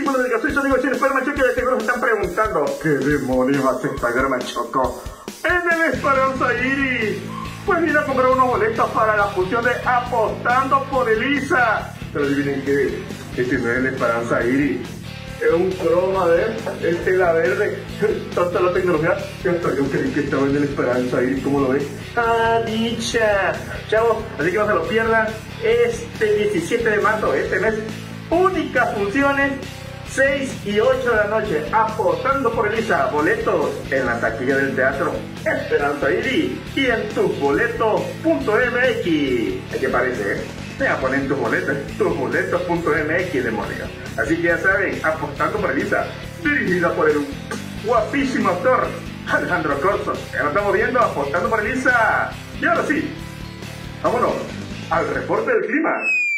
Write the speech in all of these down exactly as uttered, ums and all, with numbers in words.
estímulo del gasoil sódico sin Spider-Man Choco, de seguro se están preguntando ¿qué demonios hace Spider-Man Choco en el Esperanza Iris? Pues vine a comprar unos boletos para la función de Apostando por Elisa. Pero adivinen que este no es el Esperanza Iris, es un croma, ¿ver? Es tela verde, tanta la tecnología, que hasta yo creí que estaba en el Esperanza Iris, ¿cómo lo ves? ¡Ah, dicha! Chavos, así que no se lo pierdan, este diecisiete de marzo, este mes, únicas funciones, seis y ocho de la noche, Apostando por Elisa, boletos en la taquilla del teatro Esperanza Iris y en tusboletos punto m x. ¿Qué parece, eh? Te voy a poner tus boletos, tusboletos punto m x, demonios. Así que ya saben, Apostando por Elisa, dirigida por el guapísimo actor Alejandro Corzo. Ya lo estamos viendo, Apostando por Elisa. Y ahora sí, vámonos al reporte del clima.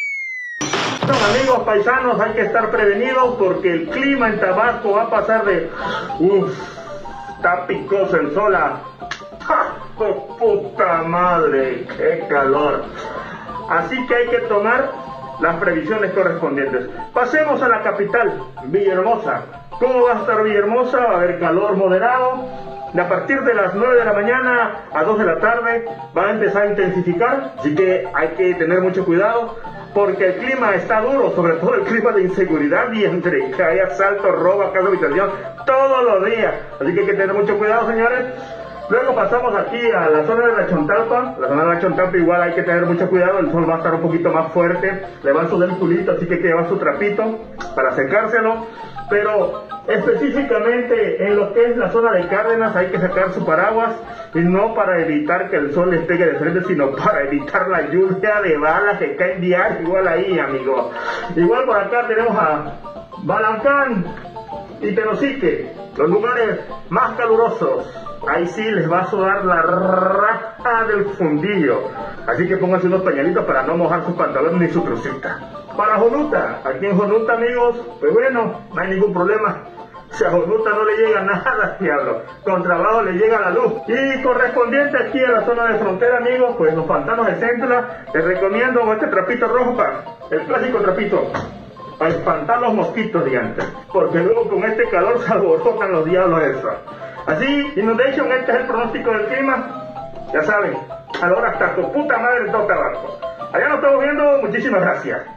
Bueno, amigos paisanos, hay que estar prevenidos porque el clima en Tabasco va a pasar de uff, está picoso el sol a ¡ja! ¡Oh, puta madre! ¡Qué calor! Así que hay que tomar las previsiones correspondientes. Pasemos a la capital, Villahermosa. ¿Cómo va a estar Villahermosa? Va a haber calor moderado. De a partir de las nueve de la mañana a dos de la tarde va a empezar a intensificar. Así que hay que tener mucho cuidado porque el clima está duro, sobre todo el clima de inseguridad y entre que hay asalto, robo a casa habitación todos los días. Así que hay que tener mucho cuidado, señores. Luego pasamos aquí a la zona de la Chontalpa. La zona de la Chontalpa igual hay que tener mucho cuidado, el sol va a estar un poquito más fuerte, le va a sudar el culito, así que hay que llevar su trapito para secárselo. Pero específicamente en lo que es la zona de Cárdenas hay que sacar su paraguas, y no para evitar que el sol les pegue de frente, sino para evitar la lluvia de balas que caen diario igual ahí, amigos. Igual por acá tenemos a Balancán y Tenosique, los lugares más calurosos. Ahí sí les va a sudar la raja del fundillo. Así que pónganse unos pañalitos para no mojar sus pantalones ni su trucita. Para Jonuta, aquí en Jonuta, amigos, pues bueno, no hay ningún problema. Si a Jonuta no le llega nada, diablo, con trabajo le llega la luz. Y correspondiente aquí a la zona de frontera, amigos, pues los pantanos de Centla, les recomiendo este trapito rojo, para el clásico trapito, para espantar los mosquitos de antes, porque luego con este calor se alborotan los diablos esos. Así, Inundation, este es el pronóstico del clima. Ya saben, ahora hasta tu puta madre en todo Tabasco. Allá nos estamos viendo, muchísimas gracias.